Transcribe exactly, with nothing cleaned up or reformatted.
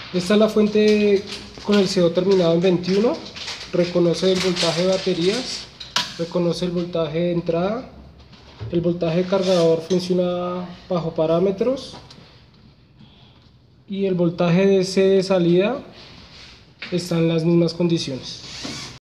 Esta es la fuente con el C O terminado en veintiuno. Reconoce el voltaje de baterías, reconoce el voltaje de entrada. El voltaje de cargador funciona bajo parámetros y el voltaje de C de salida está en las mismas condiciones.